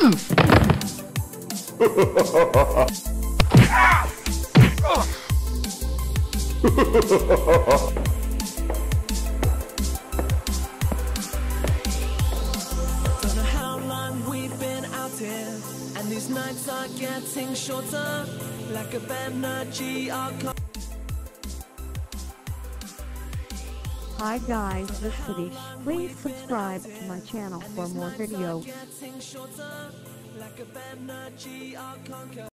Don't know how long we've been out here, and these nights are getting shorter. Lack of energy, Hi guys, this is Satish. Please subscribe to my channel for more videos.